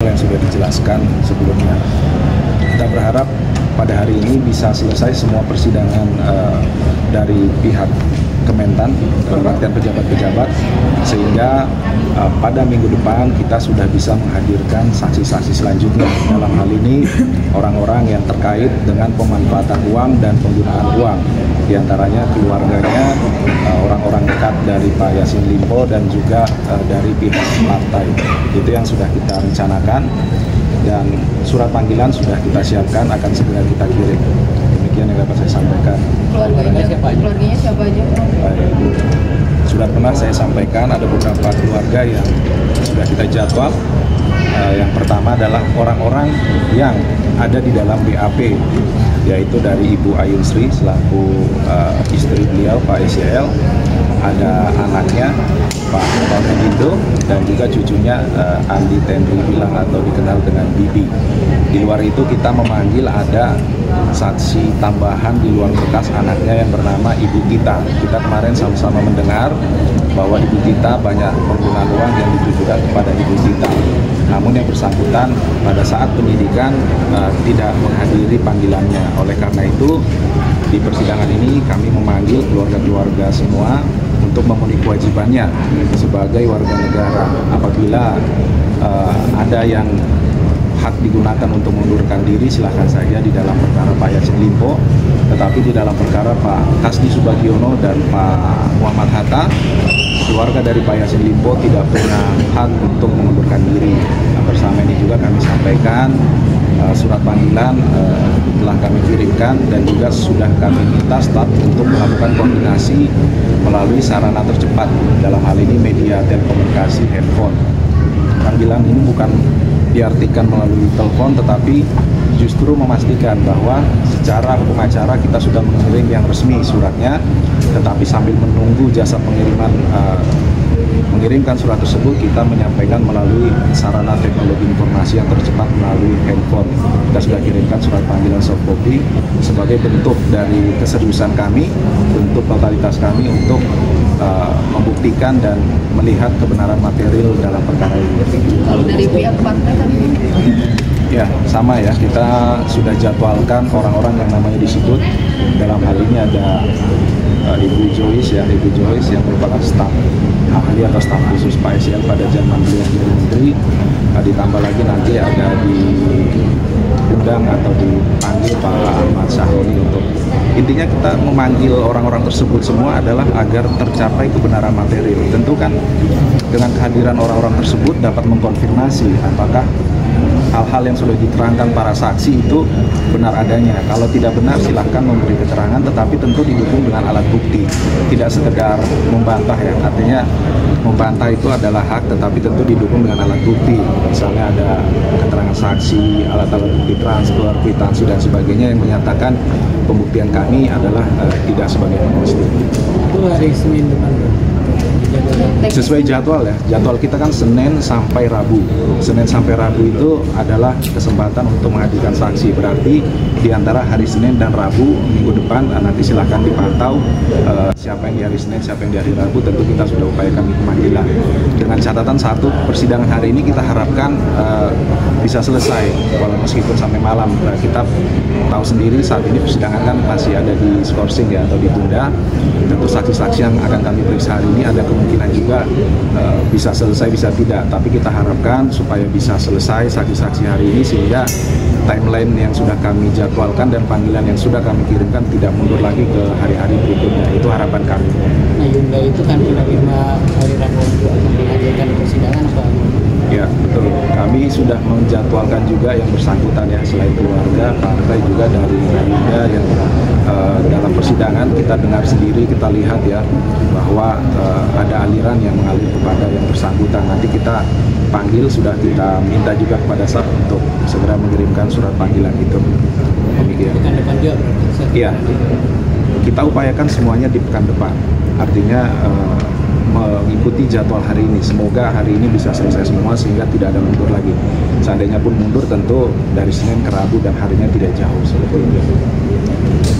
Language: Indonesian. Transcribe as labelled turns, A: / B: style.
A: yang sudah dijelaskan sebelumnya. Kita berharap pada hari ini bisa selesai semua persidangan dari pihak Kementan, dalam artian pejabat-pejabat, sehingga pada minggu depan kita sudah bisa menghadirkan saksi-saksi selanjutnya. Dalam hal ini orang-orang yang terkait dengan pemanfaatan uang dan penggunaan uang, diantaranya keluarganya, orang-orang dekat dari Pak Yassin Limpo dan juga dari pihak partai. Itu yang sudah kita rencanakan, dan surat panggilan sudah kita siapkan, akan segera kita kirim. Demikian yang dapat saya sampaikan.
B: Keluarganya siapa aja?
A: Baik. Sudah pernah saya sampaikan ada beberapa keluarga yang sudah kita jadwal. Yang pertama adalah orang-orang yang ada di dalam BAP, yaitu dari Ibu Ayun Sri selaku istri beliau Pak SYL, ada anaknya Pak Mendindo, dan juga cucunya Andi Tenri Bilang atau dikenal dengan Bibi. Di luar itu kita memanggil ada saksi tambahan di luar bekas anaknya yang bernama Ibu Tita. Kita kemarin sama-sama mendengar bahwa Ibu Tita banyak penggunaan uang yang ditujukan kepada Ibu Tita. Namun yang bersangkutan pada saat penyidikan tidak menghadiri panggilannya. Oleh karena itu di persidangan ini kami memanggil keluarga-keluarga semua untuk memenuhi kewajibannya sebagai warga negara. Apabila ada yang hak digunakan untuk mengundurkan diri, silahkan saja di dalam perkara Pak Yassin Limpo, tetapi di dalam perkara Pak Kasdi Subagiono dan Pak Muhammad Hatta, keluarga dari Pak Yassin Limpo tidak punya hak untuk mengundurkan diri. Nah, bersama ini juga kami sampaikan surat panggilan telah kami kirimkan, dan juga sudah kami minta staf untuk melakukan koordinasi melalui sarana tercepat, dalam hal ini media telekomunikasi handphone. Panggilan ini bukan diartikan melalui telepon, tetapi justru memastikan bahwa secara hukum acara kita sudah mengirim yang resmi suratnya, tetapi sambil menunggu jasa pengiriman mengirimkan surat tersebut, kita menyampaikan melalui sarana teknologi informasi yang tercepat melalui handphone. Kita sudah kirimkan surat panggilan soft copy sebagai bentuk dari keseriusan kami, bentuk totalitas kami untuk membuktikan dan melihat kebenaran material dalam perkara ini.
B: Kalau dari pihak partai kan?
A: Ya, sama ya, kita sudah jadwalkan orang-orang yang namanya disebut. Dalam hal ini ada Ibu Joyce yang merupakan staf ahli atau staf khusus Pak SYL pada zaman beliau jadi menteri. Ditambah lagi nanti ada diundang atau dipanggil Pak Ahmad Sahroni. Untuk intinya kita memanggil orang-orang tersebut semua adalah agar tercapai kebenaran material. Tentu kan dengan kehadiran orang-orang tersebut dapat mengkonfirmasi apakah hal-hal yang sudah diterangkan para saksi itu benar adanya. Kalau tidak benar silahkan memberi keterangan, tetapi tentu didukung dengan alat bukti, tidak sekedar membantah ya. Artinya membantah itu adalah hak, tetapi tentu didukung dengan alat bukti. Misalnya ada keterangan saksi, alat-alat bukti transfer, kwitansi dan sebagainya yang menyatakan pembuktian kami adalah tidak sebagai mesti.
C: Itu hari Senin depan.
A: Sesuai jadwal ya, jadwal kita kan Senin sampai Rabu. Senin sampai Rabu itu adalah kesempatan untuk menghadirkan saksi. Berarti di antara hari Senin dan Rabu minggu depan nanti silahkan dipantau siapa yang di hari Senin, siapa yang di hari Rabu. Tentu kita sudah upayakan pemanggilan. Dengan catatan satu, persidangan hari ini kita harapkan bisa selesai walau meskipun sampai malam. Kita tahu sendiri saat ini persidangan kan masih ada di skorsing ya, atau ditunda. Tentu saksi-saksi yang akan kami periksa hari ini ada kemungkinan juga bisa selesai, bisa tidak. Tapi kita harapkan supaya bisa selesai saksi-saksi hari ini, sehingga timeline yang sudah kami jadwalkan dan panggilan yang sudah kami kirimkan tidak mundur lagi ke hari-hari berikutnya. Itu harapan kami.
C: Nah, Yunda itu kan menerima hari Rabu untuk dihadirkan persidangan apa?
A: Ya, betul. Kami sudah menjadwalkan juga yang bersangkutan ya, selain keluarga, partai juga dari Yunda yang dalam persidangan kita dengar sendiri, kita lihat ya bahwa ada aliran yang mengalir kepada yang bersangkutan. Nanti kita panggil, sudah kita minta juga kepada SAP untuk segera mengirimkan surat panggilan itu. Demikian.
C: Pekan depan juga berarti?
A: Iya. Kita upayakan semuanya di pekan depan. Artinya mengikuti jadwal hari ini. Semoga hari ini bisa selesai semua sehingga tidak ada mundur lagi. Seandainya pun mundur tentu dari Senin ke Rabu dan harinya tidak jauh seperti itu.